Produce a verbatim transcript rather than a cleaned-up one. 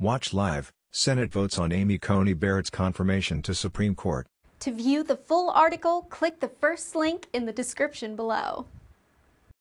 Watch live. Senate votes on Amy Coney Barrett's confirmation to Supreme Court. To view the full article, click the first link in the description below.